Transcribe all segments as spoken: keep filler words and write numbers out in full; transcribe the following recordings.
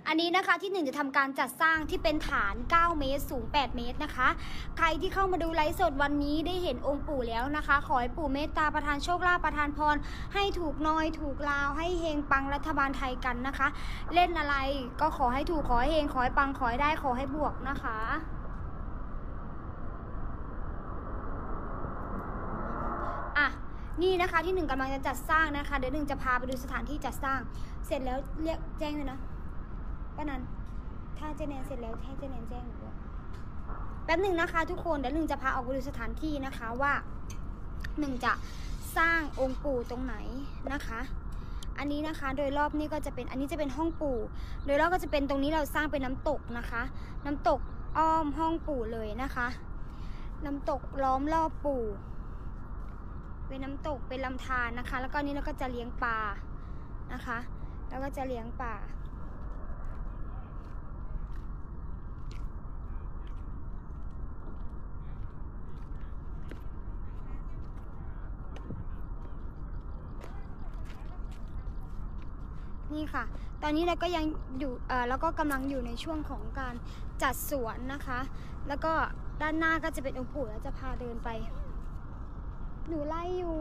อันนี้นะคะที่หนึ่งจะทำการจัดสร้างที่เป็นฐานเก้าเมตรสูงแปดเมตรนะคะใครที่เข้ามาดูไลฟ์สดวันนี้ได้เห็นองค์ปู่แล้วนะคะขอให้ปู่เมตตาประทานโชคลาภประทานพรให้ถูกน้อยถูกลาวให้เฮงปังรัฐบาลไทยกันนะคะเล่นอะไรก็ขอให้ถูกขอให้เฮงขอให้ปังขอให้ได้ขอให้บวกนะคะอ่ะนี่นะคะที่หนึ่งกำลังจะจัดสร้างนะคะเดี๋ยวหนึ่งจะพาไปดูสถานที่จัดสร้างเสร็จแล้วเรียกแจ้งเลยนะป้านันถ้าเจเนนเสร็จแล้วให้เจเนนแจ้งหนูด้วยแป๊บหนึ่งนะคะทุกคนเดี๋ยวหนึ่งจะพาออกไปดูสถานที่นะคะว่าหนึ่งจะสร้างองค์ปู่ตรงไหนนะคะอันนี้นะคะโดยรอบนี้ก็จะเป็นอันนี้จะเป็นห้องปู่โดยรอบก็จะเป็นตรงนี้เราสร้างเป็นน้ำตกนะคะน้ำตกอ้อมห้องปู่เลยนะคะน้ำตกล้อมรอบปู่เป็นน้ำตกเป็นลำธารนะคะแล้วก็นี้เราก็จะเลี้ยงปลานะคะแล้วก็จะเลี้ยงปลานี่ค่ะตอนนี้เราก็ยังอยู่เอ่อแล้วก็กำลังอยู่ในช่วงของการจัดสวนนะคะแล้วก็ด้านหน้าก็จะเป็นองค์ปู่แล้วจะพาเดินไปหนูไล่อยู่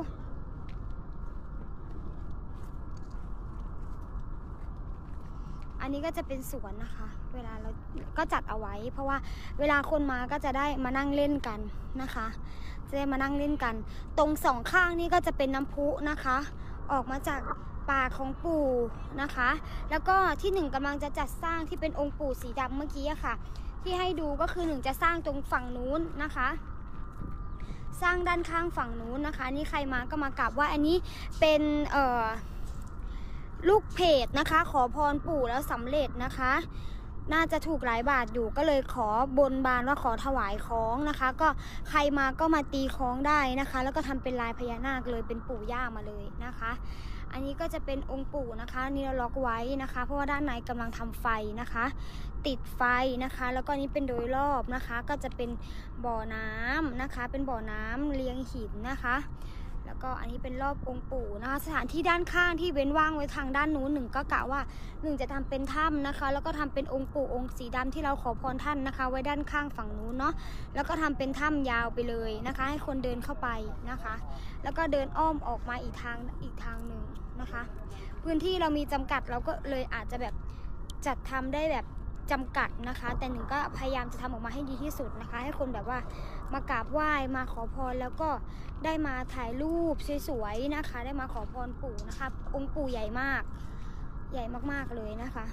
อันนี้ก็จะเป็นสวนนะคะเวลาเราก็จัดเอาไว้เพราะว่าเวลาคนมาก็จะได้มานั่งเล่นกันนะคะจะได้มานั่งเล่นกันตรงสองข้างนี่ก็จะเป็นน้ำพุนะคะออกมาจากป่าของปู่นะคะแล้วก็ที่หนึ่งกำลังจะจัดสร้างที่เป็นองค์ปู่สีดำเมื่อกี้อะค่ะที่ให้ดูก็คือหนึ่งจะสร้างตรงฝั่งนู้นนะคะสร้างด้านข้างฝั่งนู้นนะคะนี่ใครมาก็มากราบว่าอันนี้เป็นเอ่อลูกเพจนะคะขอพรปู่แล้วสำเร็จนะคะน่าจะถูกหลายบาทอยู่ก็เลยขอบนบานว่าขอถวายของนะคะก็ใครมาก็มาตีของได้นะคะแล้วก็ทำเป็นลายพญานาคเลยเป็นปู่ย่ามาเลยนะคะอันนี้ก็จะเป็นองค์ปู่นะคะนี่เราล็อกไว้นะคะเพราะว่าด้านในกำลังทำไฟนะคะติดไฟนะคะแล้วก็นี้เป็นโดยรอบนะคะก็จะเป็นบ่อน้ำนะคะเป็นบ่อน้ำเลี้ยงหินนะคะแล้วก็อันนี้เป็นรอบองค์ปู่นะคะสถานที่ด้านข้างที่เว้นว่างไว้ทางด้านนู้นหนึ่งก็กะว่าหนึ่งจะทำเป็นถ้ำนะคะแล้วก็ทำเป็นองค์ปู่องค์สีดำที่เราขอพรท่านนะคะไว้ด้านข้างฝั่งนู้นเนาะแล้วก็ทำเป็นถ้ำยาวไปเลยนะคะให้คนเดินเข้าไปนะคะแล้วก็เดินอ้อมออกมาอีกทางอีกทางหนึ่งนะคะพื้นที่เรามีจำกัดเราก็เลยอาจจะแบบจัดทำได้แบบจำกัดนะคะแต่หนึ่งก็พยายามจะทำออกมาให้ดีที่สุดนะคะให้คนแบบว่ามากราบไหว้มาขอพรแล้วก็ได้มาถ่ายรูปสวยๆนะคะได้มาขอพรปู่นะคะองค์ปู่ใหญ่มากใหญ่มากๆเลยนะคะ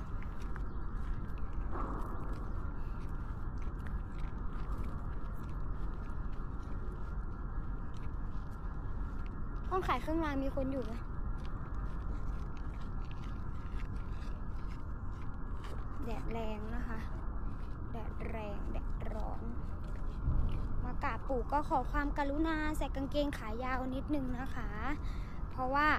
ห้องขายเครื่องรางมีคนอยู่ไหมแดดแรงนะคะแดดแรงแดดร้อนมากราบปู่ก็ขอความกรุณาใส่กางเกงขายาวนิดนึงนะคะเพราะว่า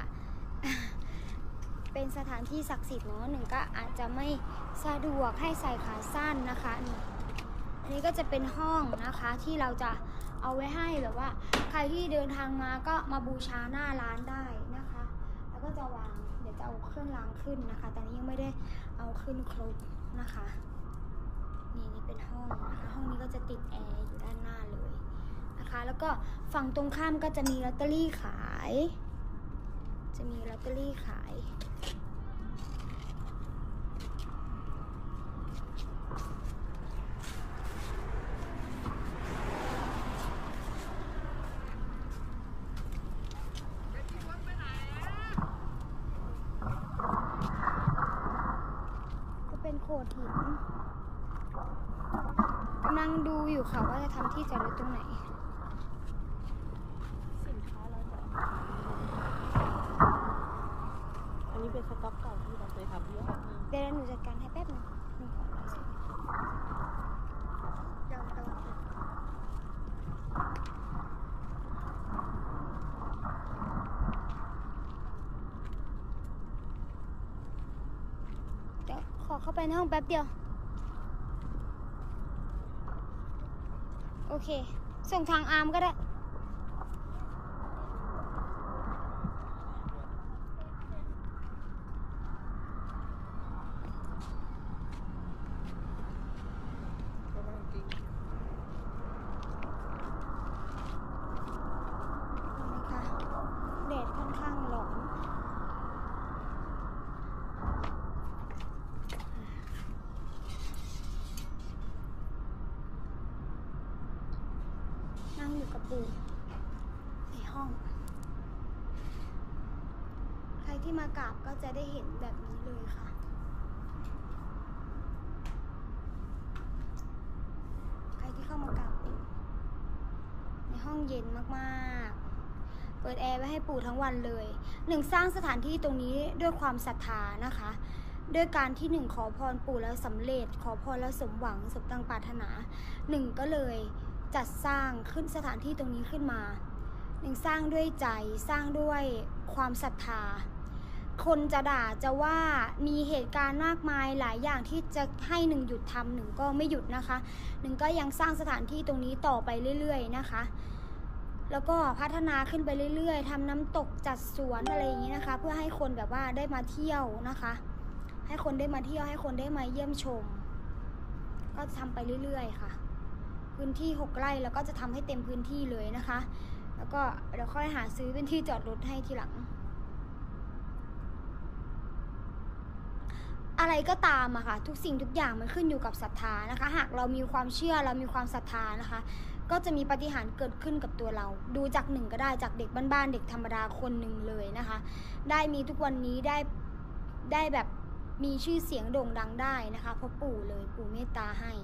เป็นสถานที่ศักดิ์สิทธิ์เนาะหนึ่งก็อาจจะไม่สะดวกให้ใส่ขาสั้นนะคะนี่อันนี้ก็จะเป็นห้องนะคะที่เราจะเอาไว้ให้แบบว่าใครที่เดินทางมาก็มาบูชาหน้าร้านได้นะคะแล้วก็จะวางเดี๋ยวจะเอาเครื่องรางขึ้นนะคะแต่นี้ยังไม่ได้เอาขึ้นครบนะคะนี่นี่เป็นห้องนะคะห้องนี้ก็จะติดแอร์อยู่ด้านหน้าเลยนะคะแล้วก็ฝั่งตรงข้ามก็จะมีลอตเตอรี่ขายจะมีลอตเตอรี่ขายเป็นโขดหินกำลังดูอยู่ค่ะว่าจะทำที่จอดรถตรงไหนสินค้าเราอันนี้เป็นสต็อกเก่าที่เราเคยทำเยอะเดี๋ยวหนูจัดการให้แป๊บนึงหนูขอไลน์สิเดี๋ยวเดี๋ยวขอเข้าไปในห้องแป๊บเดียวโอเคส่งทางอาร์มก็ได้ นกับปู่ในห้องใครที่มากราบก็จะได้เห็นแบบนี้เลยค่ะใครที่เข้ามากราบปู่ในห้องเย็นมากๆเปิดแอร์ไว้ให้ปู่ทั้งวันเลยหนึ่งสร้างสถานที่ตรงนี้ด้วยความศรัทธานะคะด้วยการที่หนึ่งขอพรปู่แล้วสำเร็จขอพรแล้วสมหวังสมดังปรารถนาหนึ่งก็เลยจัดสร้างขึ้นสถานที่ตรงนี้ขึ้นมาหนึ่งสร้างด้วยใจสร้างด้วยความศรัทธาคนจะด่าจะว่ามีเหตุการณ์มากมายหลายอย่างที่จะให้หนึ่งหยุดทำหนึ่งก็ไม่หยุดนะคะหนึ่งก็ยังสร้างสถานที่ตรงนี้ต่อไปเรื่อยๆนะคะแล้วก็พัฒนาขึ้นไปเรื่อยๆทำน้ำตกจัดสวนอะไรอย่างนี้นะคะเพื่อให้คนแบบว่าได้มาเที่ยวนะคะให้คนได้มาเที่ยวให้คนได้มาเยี่ยมชมก็ทำไปเรื่อยๆค่ะพื้นที่หกไร่แล้วก็จะทำให้เต็มพื้นที่เลยนะคะแล้วก็เดี๋ยวค่อยหาซื้อเป็นที่จอดรถให้ทีหลังอะไรก็ตามอะค่ะทุกสิ่งทุกอย่างมันขึ้นอยู่กับศรัทธานะคะหากเรามีความเชื่อเรามีความศรัทธานะคะก็จะมีปาฏิหาริย์เกิดขึ้นกับตัวเราดูจากหนึ่งก็ได้จากเด็กบ้านๆเด็กธรรมดาคนหนึ่งเลยนะคะได้มีทุกวันนี้ได้ได้แบบมีชื่อเสียงโด่งดังได้นะคะเพราะปู่เลยปู่เมตตาให้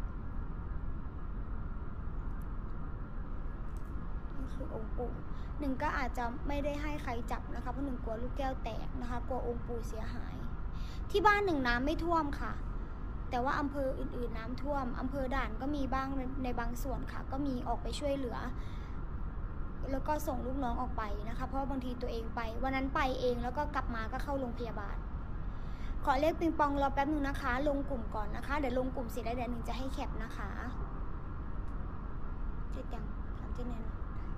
นี่คือองค์ปู่หนึ่งก็อาจจะไม่ได้ให้ใครจับนะคะเพราะหนึ่งกลัวลูกแก้วแตกนะคะกลัวองค์ปู่เสียหายที่บ้านหนึ่งน้ำไม่ท่วมค่ะแต่ว่าอำเภออื่นๆน้ำท่วมอำเภอด่านก็มีบ้างในบางส่วนค่ะก็มีออกไปช่วยเหลือแล้วก็ส่งลูกน้องออกไปนะคะเพราะบางทีตัวเองไปวันนั้นไปเองแล้วก็กลับมาก็เข้าโรงพยาบาลขอเลขปิงปองรอแป๊บนึงนะคะลงกลุ่มก่อนนะคะเดี๋ยวลงกลุ่มเสร็จแล้วเดี๋ยวหนึ่งจะให้แคปนะคะเจ็ดยังถามเจ๊แนน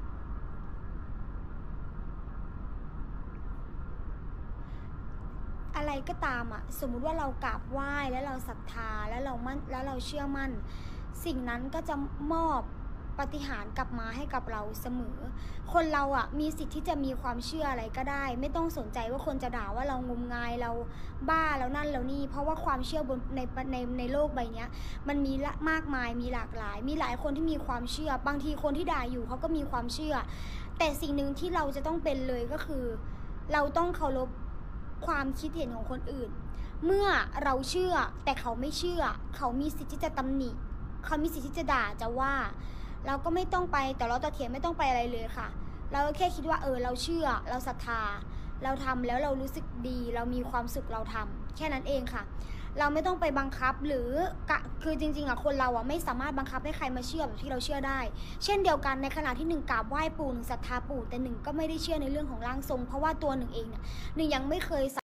อะไรก็ตามอ่ะสมมุติว่าเรากราบไหว้แล้วเราศรัทธาแล้วเรามั่นแล้วเราเชื่อมั่นสิ่งนั้นก็จะมอบปาฏิหาริย์กลับมาให้กับเราเสมอคนเราอ่ะมีสิทธิ์ที่จะมีความเชื่ออะไรก็ได้ไม่ต้องสนใจว่าคนจะด่าว่าเรางมงายเราบ้าแล้วนั่นแล้วนี่เพราะว่าความเชื่อบนในในในโลกใบนี้มันมีมากมายมีหลากหลายมีหลายคนที่มีความเชื่อบางทีคนที่ด่าอยู่เขาก็มีความเชื่อแต่สิ่งหนึ่งที่เราจะต้องเป็นเลยก็คือเราต้องเคารพความคิดเห็นของคนอื่นเมื่อเราเชื่อแต่เขาไม่เชื่อเขามีสิทธิ์ที่จะตำหนิเขามีสิทธิ์ที่จะด่าจะว่าเราก็ไม่ต้องไปแต่เราตะเถียงไม่ต้องไปอะไรเลยค่ะเราแค่คิดว่าเออเราเชื่อเราศรัทธาเราทำแล้วเรารู้สึกดีเรามีความสุขเราทำแค่นั้นเองค่ะเราไม่ต้องไปบังคับหรือคือจริงๆอ่ะคนเราอ่ะไม่สามารถบังคับให้ใครมาเชื่อแบบที่เราเชื่อได้เช่นเดียวกันในขณะที่หนึ่งกราบไหว้ปู่หนึ่งศรัทธาปู่แต่หนึ่งก็ไม่ได้เชื่อในเรื่องของร่างทรงเพราะว่าตัวหนึ่งเองเนี่ยหนึ่งยังไม่เคย